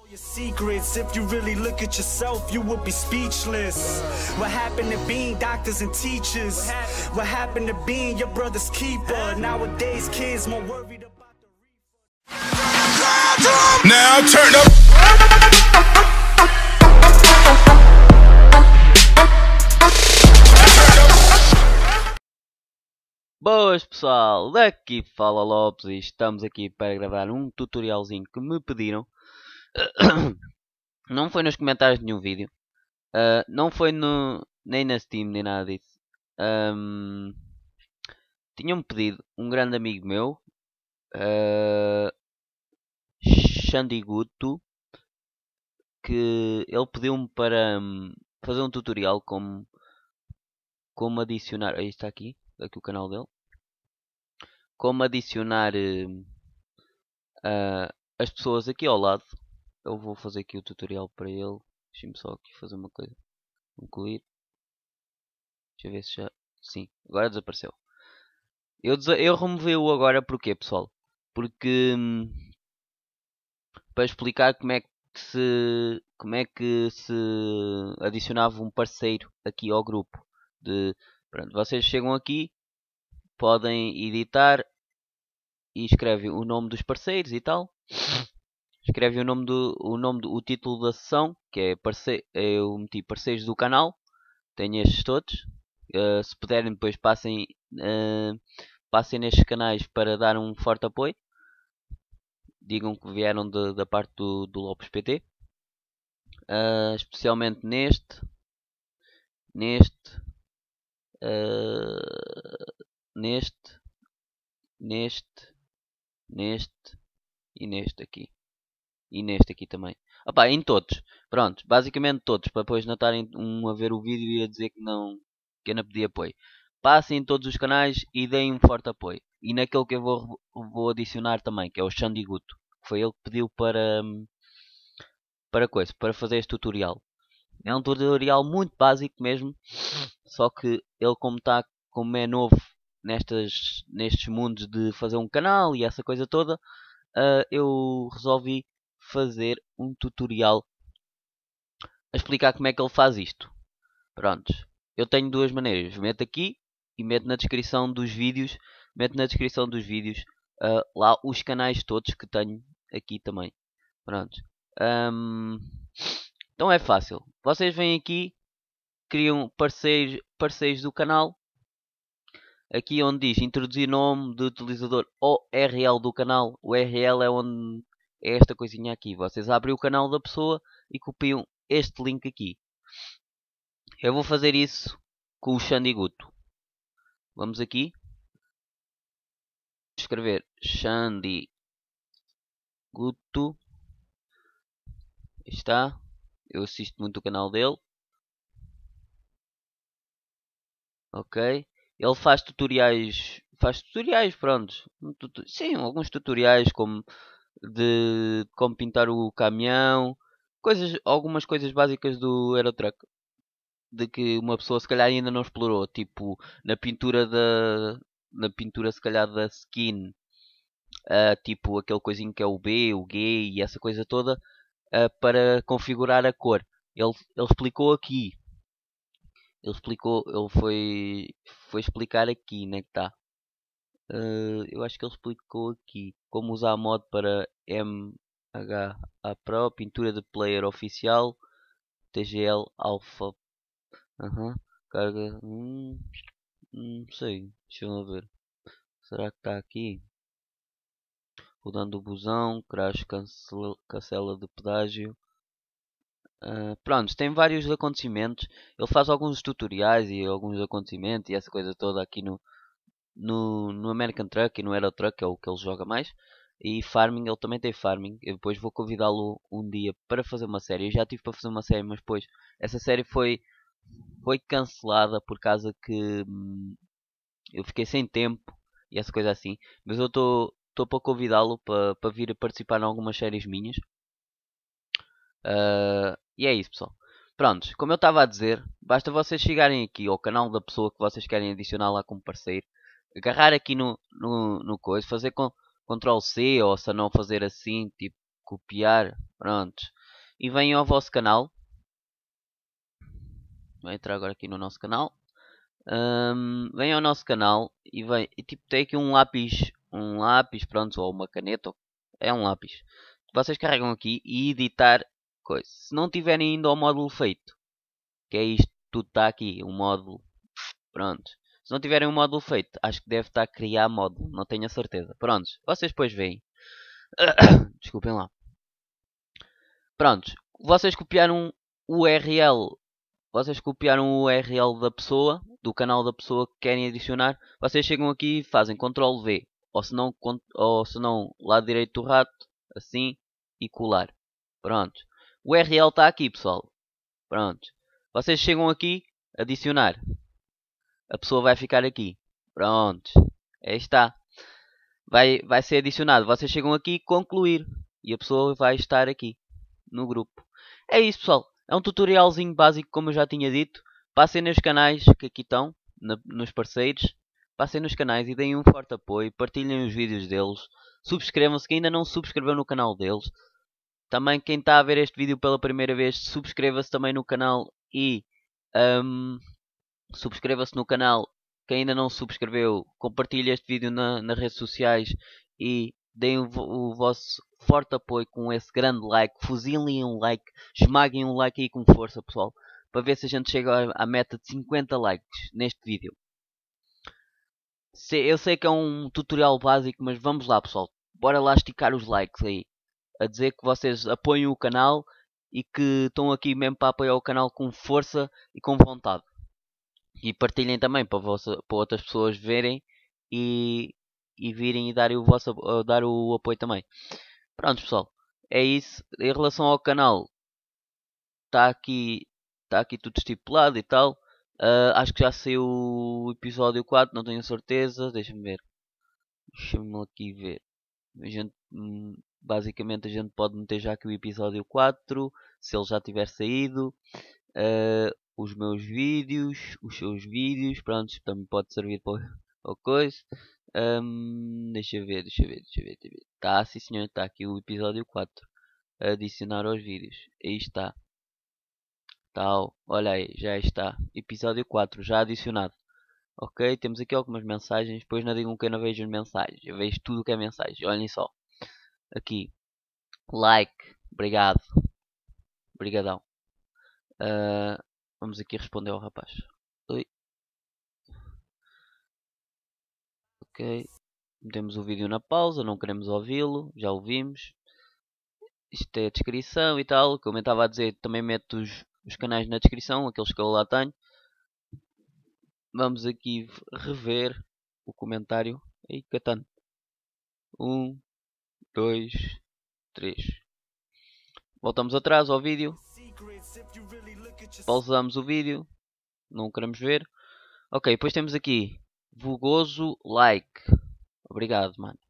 Your secrets, if you really look at yourself, you would be speechless. What happened to being doctors and teachers? What happened to being your brother's keeper? Nowadays, kids more worried about the Now turn up. Boas pessoal, daqui fala Lopes e estamos aqui para gravar um tutorialzinho que me pediram. Não foi nos comentários de nenhum vídeo, não foi nem na Steam nem nada disso. Tinham-me pedido um grande amigo meu, Xandiguto, que ele pediu-me para fazer um tutorial como adicionar. Aí está aqui o canal dele. Como adicionar as pessoas aqui ao lado. Eu vou fazer aqui o tutorial para ele. Deixa-me só aqui fazer uma coisa. Incluir. Deixa eu ver se já. Sim, agora desapareceu. Eu removei-o agora porquê, pessoal? Porque para explicar como é que se adicionava um parceiro aqui ao grupo. Pronto, vocês chegam aqui, podem editar e escrevem o nome dos parceiros e tal. Escrevem o título da sessão, que é eu meti parceiros do canal. Tenho estes todos. Se puderem depois passem nestes canais para dar um forte apoio. Digam que vieram da parte do Lopes PT. Especialmente neste, e neste aqui. E neste aqui também. Opa, em todos. Pronto, basicamente todos. Para depois não estarem a ver o vídeo e a dizer que eu não pedi apoio. Passem em todos os canais e deem um forte apoio. E naquele que eu vou adicionar também, que é o Xandiguto. Foi ele que pediu para fazer este tutorial. É um tutorial muito básico mesmo. Só que ele como é novo nestes mundos de fazer um canal e essa coisa toda, eu resolvi fazer um tutorial a explicar como é que ele faz isto. Prontos, eu tenho duas maneiras. Meto aqui e meto na descrição dos vídeos. Lá os canais todos que tenho aqui também. Pronto. Então é fácil. Vocês vêm aqui, criam parceiros do canal. Aqui onde diz introduzir nome do utilizador ou URL do canal. O URL é onde é esta coisinha aqui. Vocês abrem o canal da pessoa e copiam este link aqui. Eu vou fazer isso com o Xandiguto. Vamos aqui. Escrever Xandiguto. Está. Eu assisto muito o canal dele. Ok. Ele faz tutoriais. Pronto. Sim, alguns tutoriais como de como pintar o caminhão. Algumas coisas básicas do Aerotruck. De que uma pessoa se calhar ainda não explorou. Tipo, na pintura se calhar da skin. Tipo aquele coisinho que é o B, o G e essa coisa toda. Para configurar a cor. Ele explicou aqui. Ele foi explicar aqui, né, que tá. Eu acho que ele explicou aqui como usar a mod para MHA Pro, pintura de player oficial, TGL Alpha. Carga. Não sei, deixa eu ver. Será que está aqui? Rodando o busão, crash, cancela de pedágio. Pronto, tem vários acontecimentos. Ele faz alguns tutoriais e alguns acontecimentos e essa coisa toda aqui no American Truck e no Aero Truck, é o que ele joga mais. E farming, ele também tem farming. Eu depois vou convidá-lo um dia para fazer uma série. Eu já tive para fazer uma série, mas depois essa série foi cancelada por causa que eu fiquei sem tempo e essa coisa assim. Mas eu estou para convidá-lo para vir a participar em algumas séries minhas. E é isso, pessoal. Prontos, como eu estava a dizer, basta vocês chegarem aqui ao canal da pessoa que vocês querem adicionar lá como parceiro, agarrar aqui no coisa, fazer com Ctrl C, ou se não fazer assim, tipo copiar, prontos. e vêm ao vosso canal. Vou entrar agora aqui no nosso canal. Vem ao nosso canal e vem e tipo tem aqui um lápis, pronto, ou uma caneta, é um lápis. Vocês carregam aqui e editar coisa. Se não tiverem ainda o módulo feito, que é isto, tudo está aqui, o módulo, pronto. Se não tiverem o módulo feito, acho que deve estar a criar módulo, não tenho a certeza. Pronto, vocês depois veem. Desculpem lá. Pronto, vocês copiaram o URL vocês copiaram o URL da pessoa, do canal da pessoa que querem adicionar, vocês chegam aqui e fazem Ctrl V, ou se não lado direito do rato, assim, e colar. Pronto. O URL está aqui, pessoal. Pronto. Vocês chegam aqui, adicionar. A pessoa vai ficar aqui. Pronto. Aí está. Vai ser adicionado. Vocês chegam aqui, concluir. E a pessoa vai estar aqui, no grupo. É isso, pessoal. É um tutorialzinho básico, como eu já tinha dito. Passem nos canais que aqui estão, nos parceiros. Passem nos canais e deem um forte apoio. Partilhem os vídeos deles. Subscrevam-se, que ainda não se subscreveu no canal deles. Também quem está a ver este vídeo pela primeira vez, subscreva-se também no canal. E subscreva-se no canal. Quem ainda não se subscreveu, compartilhe este vídeo nas redes sociais. E deem o vosso forte apoio com esse grande like. Fuzilem um like. Esmaguem um like aí com força, pessoal. Para ver se a gente chega à meta de 50 likes neste vídeo. Eu sei que é um tutorial básico, mas vamos lá, pessoal. Bora lá esticar os likes aí. A dizer que vocês apoiam o canal e que estão aqui mesmo para apoiar o canal com força e com vontade. E partilhem também para outras pessoas verem e virem e darem dar o apoio também. Pronto, pessoal. É isso. Em relação ao canal, está aqui tudo estipulado e tal. Acho que já saiu o episódio 4, não tenho certeza. Deixa-me ver. Deixa-me aqui ver. A gente, basicamente a gente pode meter já aqui o episódio 4, se ele já tiver saído. Os meus vídeos, os seus vídeos, pronto, também pode servir para o coisa. Deixa eu ver. Tá, sim senhor, está aqui o episódio 4. Adicionar aos vídeos. Aí está. Tal, olha aí, já está. Episódio 4, já adicionado. Ok, temos aqui algumas mensagens. Depois não digam que eu não vejo as mensagens. Eu vejo tudo que é mensagem. Olhem só. Aqui. Like. Obrigado. Obrigadão. Vamos aqui responder ao rapaz. Oi. Ok. Metemos o vídeo na pausa. Não queremos ouvi-lo. Já ouvimos. Isto é a descrição e tal. Como eu estava a dizer, também meto os canais na descrição. Aqueles que eu lá tenho. Vamos aqui rever o comentário. Aí, Catano. 1, 2, 3. Voltamos atrás ao vídeo. Pausamos o vídeo. Não queremos ver. Ok, depois temos aqui vulgoso like. Obrigado, mano.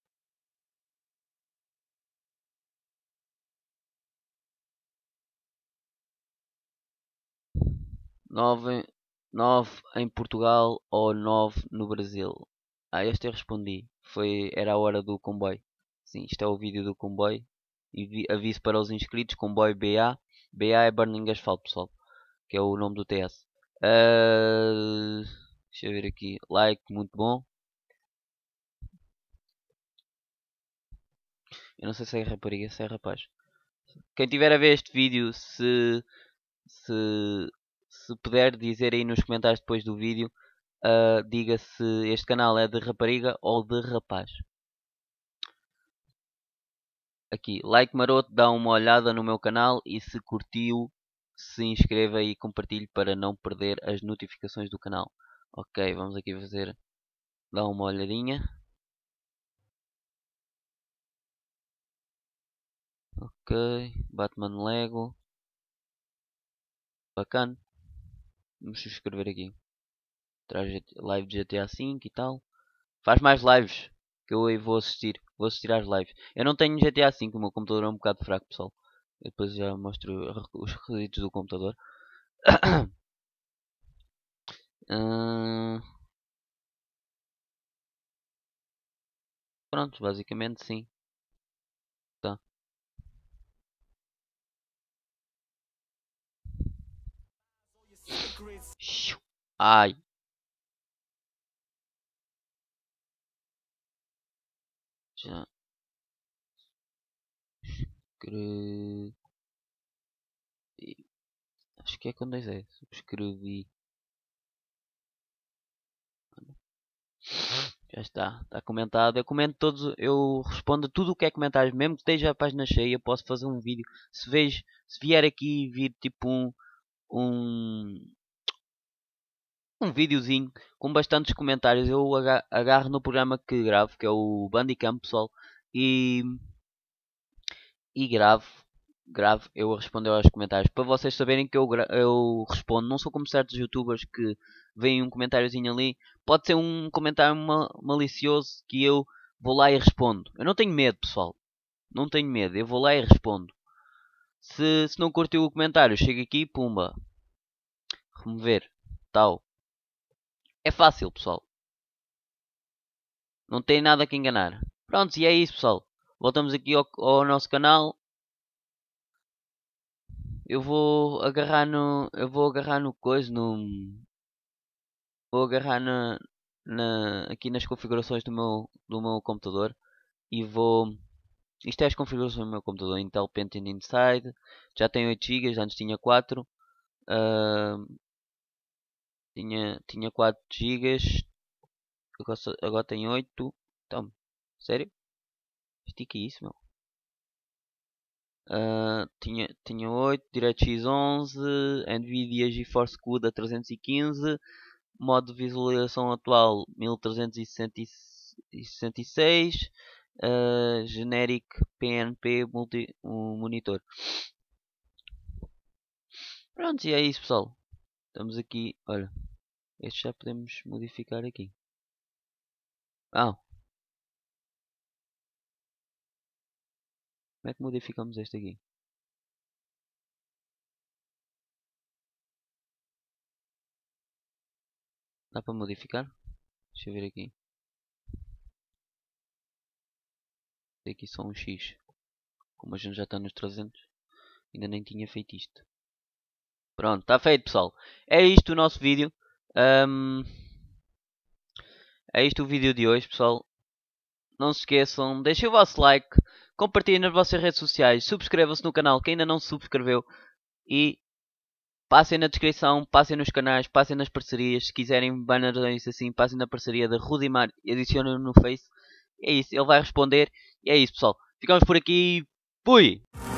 9 em Portugal ou 9 no Brasil? Este eu respondi. Era a hora do comboio. Sim, isto é o vídeo do comboio. E aviso para os inscritos, comboio BA. BA é Burning Asphalt, pessoal. Que é o nome do TS. Deixa eu ver aqui. Like, muito bom. Eu não sei se é rapariga, se é rapaz. Quem tiver a ver este vídeo, se, se puder dizer aí nos comentários depois do vídeo, diga se este canal é de rapariga ou de rapaz. Aqui, like maroto, dá uma olhada no meu canal e se curtiu, se inscreva e compartilhe para não perder as notificações do canal. Ok, vamos aqui fazer, dar uma olhadinha. Ok, Batman Lego. Bacana. Vamos subscrever aqui. Traz live de GTA V e tal. Faz mais lives que eu aí vou assistir. Vou assistir às lives. Eu não tenho GTA V, o meu computador é um bocado fraco, pessoal. Eu depois já mostro os requisitos do computador. Pronto, basicamente sim. Tá. Ai. Já. Acho que é com 2 S. Subscrevi. Já está comentado. Eu comento todos, eu respondo a tudo o que é comentários, mesmo que esteja a página cheia, eu posso fazer um vídeo. Se vier aqui e vir tipo um videozinho com bastantes comentários, eu agarro no programa que gravo, que é o Bandicam, pessoal, e gravo, eu a responder aos comentários, para vocês saberem que eu respondo. Não sou como certos youtubers que veem um comentáriozinho ali, pode ser um comentário malicioso que eu vou lá e respondo. Eu não tenho medo, pessoal, não tenho medo, eu vou lá e respondo. Se não curtiu o comentário, chego aqui, pumba, remover, tal. É fácil, pessoal, não tem nada que enganar. Pronto, e é isso, pessoal. Voltamos aqui ao nosso canal. Eu vou agarrar no coisa, vou agarrar aqui nas configurações do meu computador e vou. Isto é as configurações do meu computador. Intel Pentium Inside, já tem 8 GB, antes tinha 4. Tinha 4 GB, agora tem 8. Então, sério? Isto que é isso, meu? Tinha 8, DirectX 11, Nvidia GeForce CUDA 315, modo de visualização atual 1366, generic PNP monitor. Pronto, e é isso, pessoal. Estamos aqui, olha, este já podemos modificar aqui. Como é que modificamos este aqui? Dá para modificar? Deixa eu ver aqui. Aqui só um X. Como a gente já está nos 300, ainda nem tinha feito isto. Pronto, está feito, pessoal. É isto o nosso vídeo. É isto o vídeo de hoje, pessoal. Não se esqueçam, deixem o vosso like, compartilhem nas vossas redes sociais, subscrevam-se no canal quem ainda não se subscreveu e passem na descrição, passem nos canais, passem nas parcerias. Se quiserem banners assim, passem na parceria da Rudimar e adicionem no Face. É isso, ele vai responder. E é isso, pessoal. Ficamos por aqui. Fui!